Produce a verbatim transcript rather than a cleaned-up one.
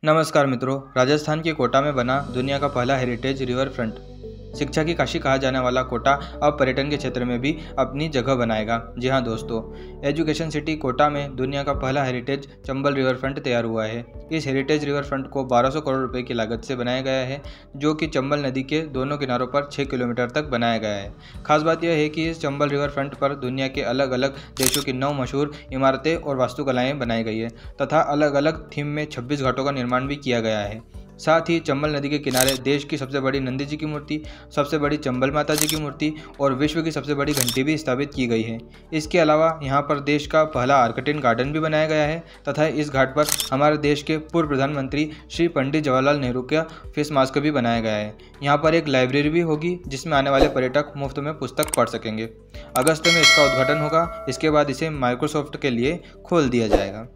नमस्कार मित्रों, राजस्थान के कोटा में बना दुनिया का पहला हेरिटेज रिवर फ्रंट। शिक्षा की काशी कहा जाने वाला कोटा अब पर्यटन के क्षेत्र में भी अपनी जगह बनाएगा। जी हाँ दोस्तों, एजुकेशन सिटी कोटा में दुनिया का पहला हेरिटेज चंबल रिवर फ्रंट तैयार हुआ है। इस हेरिटेज रिवर फ्रंट को बारह सौ करोड़ रुपए की लागत से बनाया गया है, जो कि चंबल नदी के दोनों किनारों पर छः किलोमीटर तक बनाया गया है। खास बात यह है कि इस चंबल रिवर फ्रंट पर दुनिया के अलग अलग देशों की नौ मशहूर इमारतें और वास्तुकलाएं बनाई गई है तथा अलग अलग थीम में छब्बीस घाटों का निर्माण भी किया गया है। साथ ही चंबल नदी के किनारे देश की सबसे बड़ी नंदी जी की मूर्ति, सबसे बड़ी चंबल माता जी की मूर्ति और विश्व की सबसे बड़ी घंटी भी स्थापित की गई है। इसके अलावा यहाँ पर देश का पहला आर्किटेक्ट गार्डन भी बनाया गया है तथा इस घाट पर हमारे देश के पूर्व प्रधानमंत्री श्री पंडित जवाहरलाल नेहरू का फेस मास्क भी बनाया गया है। यहाँ पर एक लाइब्रेरी भी होगी जिसमें आने वाले पर्यटक मुफ्त में पुस्तक पढ़ सकेंगे। अगस्त में इसका उद्घाटन होगा। इसके बाद इसे माइक्रोसॉफ्ट के लिए खोल दिया जाएगा।